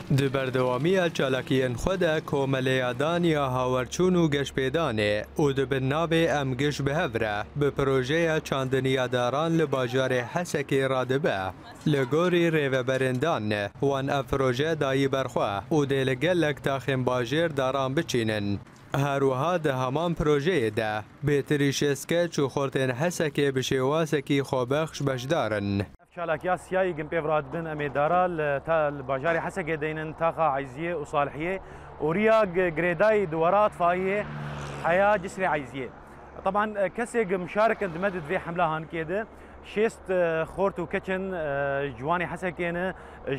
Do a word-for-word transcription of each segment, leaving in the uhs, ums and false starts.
د بردوامی چالاکیین خود کوملیادان یا هاورچون و گشپیدانه او د بناب ام گش بهوره به پروژه چاندنیاداران لباجار حسکی رادبه لگوری ریوبرندان وان اف پروژه دایی برخواه او د لگلک تاخیم باجر داران بچینن. هروها ده همان پروژه ده بهتری شسکه چو خورتین حسکی بشیواسکی خوبخش بشدارن. شالكيا سياي جنب افراد بن اميدارا الباجاري حسك دينن تاخا عايزيه وصالحيه وريا جريداي دورات فايه حياه جسري عايزيه. طبعا كسي مشارك اندمدت في حمله هان كده شيست خورت وكتشن جواني حسكينه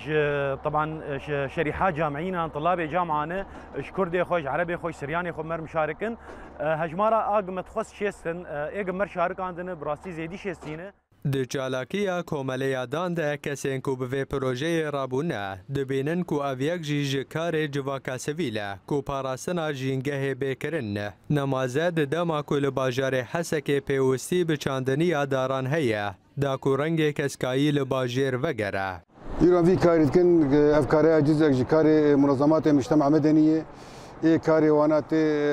طبعا شريحات جامعيين طلاب جامعانه كردي خوش عربي خوش سرياني خو مر مشاركن هجمارا اق متخص شيستن اق مر شارك عندنا براستي زيدي شيستينه. د چالاکیا کوملیادان ده کسین کو به پروژه رابونه دبینن کو اویک جی کار جواکا سویله کو پاراستنا جینگه بکرن نمازه د دما کل باجار حسک پیوستی به چاندنی داران هيا دا کو رنگ کسکایی لباجر وگره ایران وی کارید کن افکار جزء کار منظمات مجتمع مدنيه كاري وانات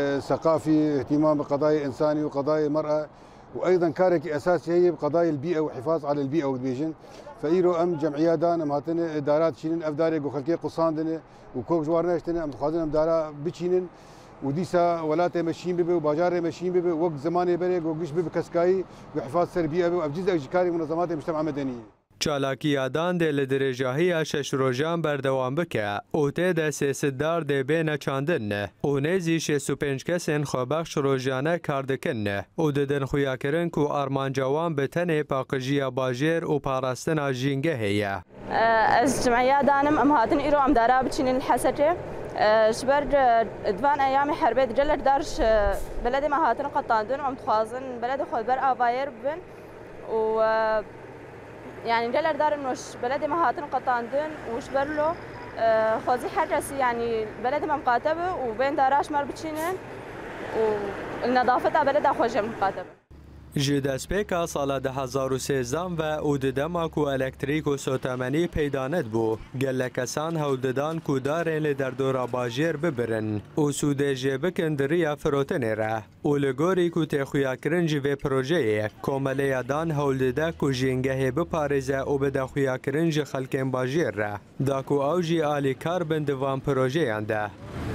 ثقافي اهتمام بقضايا انساني وقضايا المراه وايضا كارك اساسي هي بقضايا البيئه والحفاظ على البيئه والبيجن فايرو ام جمعياتان ام هاتن ادارات شينن افداري وخلقي قصاندن وكوك جوارناشتن ام خازن ام دارا بچينن وديسا ولات ماشيين ببي وباجار ماشيين ببي وقت زماني بريق وقش ببي كسكاي وحفاظ سربيئه وابجزء كاري منظمات المجتمع المدنيه. چالاکیادان ده لدرجاهی شش روزان بردوام بکه اوته ده سیسدار ده بین چاندن او نزی شصت و پنج کسین خوبخش روزانه کاردکن او ددن خویا کرن کو آرمان جوان به تنه پاکجیا باجر و پاراستنا جینگه هیا از جمعیه دانم ام هاتن ایرو ام دارا بچین الحسجه شبر دوان ايام حربه جلد دارش بلد ما هاتن قطاندون ام تخازن بلد خود بر اوایر بن و يعني جلر دار انوش بلد ما هاتن قطاندن وش برلو خوزي حرسي يعني بلد ما مقاتبه وبين داراش مر بتشينن والنظافه بلد خوجه مقاتبه. جدسپیکا سال ده هزار و سیزدهم و او ددما کو الکتریک و سوتمنی پیدانت بو گله کسان هولددان کو دارن لدر دورا باجر ببرن او سوده جبکن دریا فروتنه را او لگوری کو تخویا کرنج و پروژه کومله دان هولدده کو جنگه بپارزه او بده خویا کرنج خلکن باجر را دا کو اوجی آلی کار بندوان پروژه انده